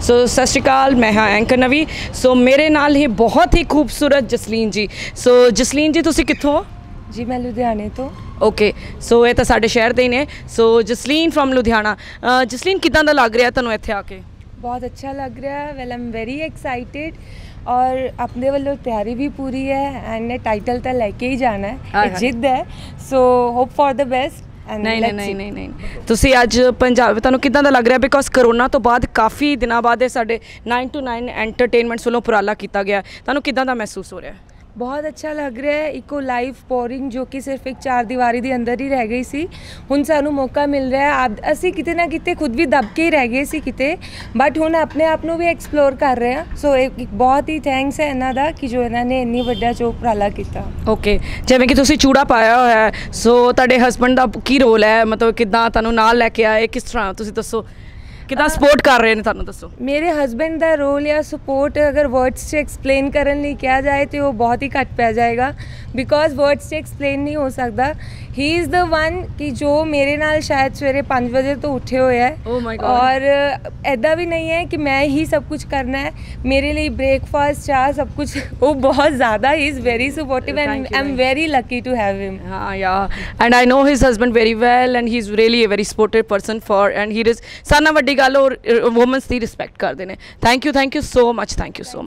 सो सत श्री अकाल, मैं हाँ एंकर नवी। सो मेरे नाल ही बहुत ही खूबसूरत जसलीन जी। सो जसलीन जी तुसी कित्थों हो? जी मैं लुधियाने तो। ओके, सो ये तो साडे शहर दे ही ने। So Jasleen from Ludhiana. जसलीन किदां दा लग रहा तुहानूं इत्थे आके? बहुत अच्छा लग रहा है। Well I am very excited और अपने वालों तैयारी भी पूरी है एंड टाइटल तो लैके ही जाना है, जिद है। So hope for the best. नहीं ਤੁਸੀਂ ਅੱਜ ਪੰਜਾਬ ਤੁਹਾਨੂੰ ਕਿੱਦਾਂ ਦਾ ਲੱਗ ਰਿਹਾ? ਬਿਕੋਜ਼ ਕਰੋਨਾ ਤੋਂ ਬਾਅਦ ਕਾਫੀ ਦਿਨਾਂ ਬਾਅਦ ਇਹ ਸਾਡੇ 9 to 9 ਐਂਟਰਟੇਨਮੈਂਟਸ ਵੱਲੋਂ ਉਪਰਾਲਾ ਕੀਤਾ ਗਿਆ। ਤੁਹਾਨੂੰ ਕਿੱਦਾਂ ਦਾ ਮਹਿਸੂਸ ਹੋ ਰਿਹਾ? बहुत अच्छा लग रहा है। इको लाइफ पोरिंग जो कि सिर्फ एक चार दीवारी के अंदर ही रह गई सी, हुण सानू मौका मिल रहा है। असी किते ना किते खुद भी दब के ही रह गए सी किते, बट हुण अपने आप नू भी एक्सप्लोर कर रहे हैं। सो एक बहुत ही थैंक्स है इन्हां दा कि जो इन्होंने इन्नी वड्डा जो उपराला किया। ओके, जिवें कि तुसीं चूड़ा पाया होया है, सो तुहाडे हसबैंड दा की रोल है? मतलब किदां तुहानू नाल लैके आए, किस तरह तुसीं दसो कितना सपोर्ट कर रहे हैं? तुहानू दसो। मेरे हसबैंड का रोल या सपोर्ट अगर वर्ड्स से एक्सप्लेन करने लिए किया जाए तो वो बहुत ही घट पै जाएगा, बिकॉज वर्ड्स से एक्सप्लेन नहीं हो सकता। ही इज़ द वन कि जो मेरे नाल शायद सवेरे 5 बजे तो उठे हुए है। oh my God. और ऐदा भी नहीं है कि मैं ही सब कुछ करना है, मेरे लिए ब्रेकफास्ट चाह सब कुछ वो बहुत ज़्यादा। He is very supportive and I am very lucky to have him. हाँ yeah, and I know his husband very well and he is really a very supportive person for and he is सारा वड्डी गल और women's की respect करते हैं। Thank you so much, thank you so much.